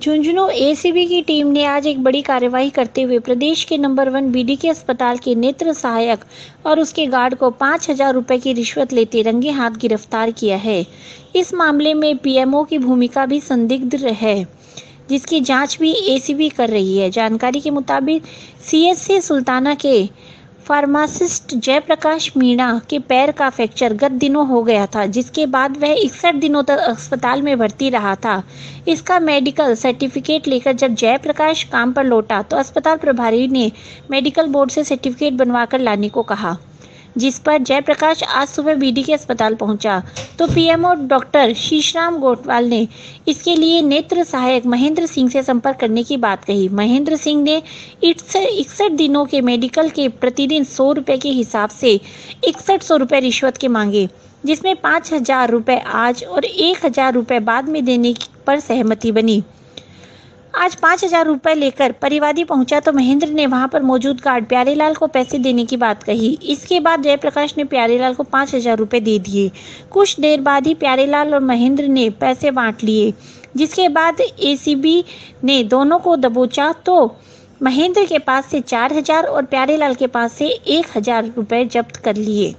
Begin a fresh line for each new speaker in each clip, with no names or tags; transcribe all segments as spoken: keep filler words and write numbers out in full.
Jhunjhunu ACB की team ने आज एक बड़ी कार्रवाई करते हुए प्रदेश के नंबर वन बीडीके अस्पताल के नेत्र सहायक और उसके गार्ड को पाँच हजार रुपए की रिश्वत लेते रंगे हाथ गिरफ्तार किया है। इस मामले में पीएमओ की भूमिका भी संदिग्ध है, जिसकी जांच भी एसीबी कर रही है। जानकारी के मुताबिक सीएचसी सुल्ताना के फार्मासिस्ट जयप्रकाश मीणा के पैर का फ्रैक्चर गत दिनों हो गया था, जिसके बाद वह इकसठ दिनों तक अस्पताल में भर्ती रहा था। इसका मेडिकल सर्टिफिकेट लेकर जब जयप्रकाश काम पर लौटा तो अस्पताल प्रभारी ने मेडिकल बोर्ड से सर्टिफिकेट बनवाकर लाने को कहा, जिस पर जयप्रकाश आज सुबह बीडीके अस्पताल पहुंचा तो पीएमओ डॉक्टर शीशराम गोटवाल ने इसके लिए नेत्र सहायक महेंद्र सिंह से संपर्क करने की बात कही। महेंद्र सिंह ने इकसठ दिनों के मेडिकल के प्रतिदिन सौ रुपए के हिसाब से इकसठ सौ रुपए रिश्वत के मांगे, जिसमें पाँच हजार रुपए आज और एक हजार रुपए बाद में देने पर सहमति बनी। आज पाँच हजार रुपए लेकर परिवादी पहुंचा तो महेंद्र ने वहां पर मौजूद गार्ड प्यारेलाल को पैसे देने की बात कही। इसके बाद जयप्रकाश ने प्यारेलाल को पाँच हजार रुपए दे दिए। कुछ देर बाद ही प्यारेलाल और महेंद्र ने पैसे बांट लिए, जिसके बाद एसीबी ने दोनों को दबोचा तो महेंद्र के पास से चार हजार और प्यारेलाल के पास से एक हजार रुपए जब्त कर लिए।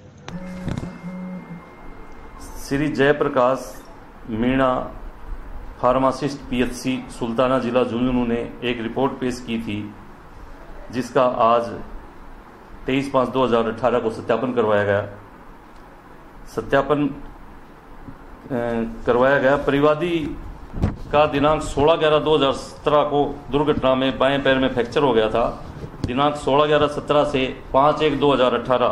श्री जयप्रकाश मीणा फार्मासिस्ट पीएचसी सुल्ताना जिला झुंझुनू ने एक रिपोर्ट पेश की थी, जिसका आज तेईस पाँच दो हजार अठारह को सत्यापन करवाया गया सत्यापन करवाया गया परिवादी का दिनांक सोलह ग्यारह दो हजार सत्रह को दुर्घटना में बाएं पैर में फ्रैक्चर हो गया था। दिनांक सोलह ग्यारह सत्रह से पाँच एक दो हजार अठारह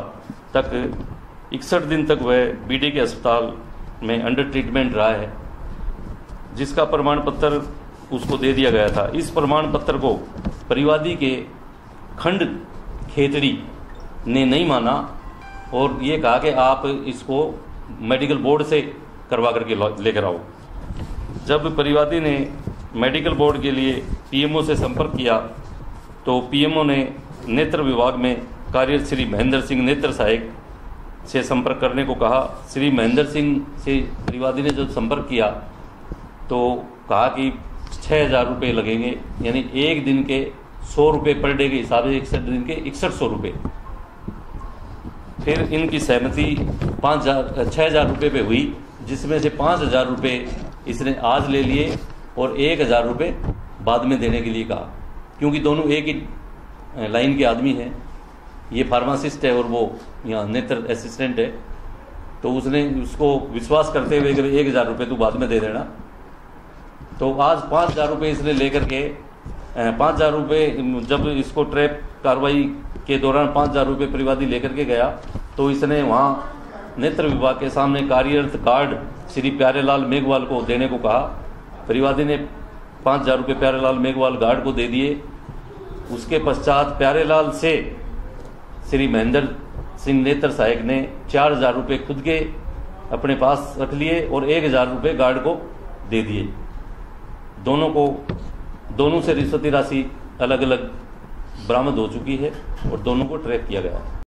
तक इकसठ दिन तक वह बीडीके अस्पताल में अंडर ट्रीटमेंट रहा है, जिसका प्रमाण पत्र उसको दे दिया गया था। इस प्रमाण पत्र को परिवादी के खंड खेतड़ी ने नहीं माना और ये कहा कि आप इसको मेडिकल बोर्ड से करवा करके लेकर आओ। जब परिवादी ने मेडिकल बोर्ड के लिए पीएमओ से संपर्क किया तो पीएमओ ने नेत्र विभाग में कार्यरत श्री महेंद्र सिंह नेत्र सहायक से संपर्क करने को कहा। श्री महेंद्र सिंह से परिवादी ने जब संपर्क किया तो कहा कि छः हजार रुपये लगेंगे, यानी एक दिन के सौ रुपये पर डे के हिसाब से इकसठ दिन के इकसठ सौ रुपये। फिर इनकी सहमति पाँच हजार छः हजार रुपये पे हुई, जिसमें से पाँच हजार रुपये इसने आज ले लिए और एक हजार रुपये बाद में देने के लिए कहा, क्योंकि दोनों एक ही लाइन के आदमी हैं। ये फार्मासिस्ट है और वो यहाँ नेत्र असिस्टेंट है, तो उसने उसको विश्वास करते हुए कि एक हजार रुपये तू बाद में दे देना। तो आज पाँच हजार रुपये इसने लेकर के पाँच हजार रुपये जब इसको ट्रैप कार्रवाई के दौरान पाँच हजार रुपये परिवादी लेकर के गया तो इसने वहाँ नेत्र विभाग के सामने कार्यरत गार्ड श्री प्यारेलाल मेघवाल को देने को कहा। परिवादी ने पाँच हजार रुपये प्यारेलाल मेघवाल गार्ड को दे दिए। उसके पश्चात प्यारेलाल से श्री महेंद्र सिंह नेत्र सहायक ने चार हजार रुपये खुद के अपने पास रख लिए और एक हजार रुपये गार्ड को दे दिए। दोनों को दोनों से रिश्वती राशि अलग अलग बरामद हो चुकी है और दोनों को ट्रैक किया गया है।